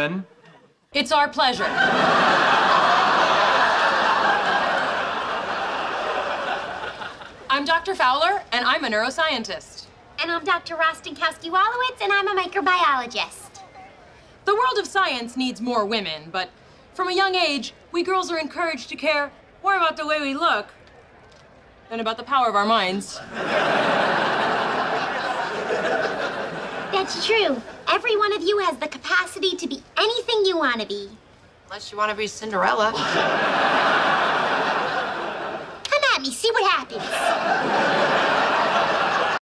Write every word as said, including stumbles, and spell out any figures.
Ben? It's our pleasure. I'm Doctor Fowler, and I'm a neuroscientist. And I'm Doctor Rostenkowski-Wallowitz, and I'm a microbiologist. The world of science needs more women, but from a young age, we girls are encouraged to care more about the way we look than about the power of our minds. That's true. Every one of you has the capacity to be anything you want to be. Unless you want to be Cinderella. Come at me, see what happens.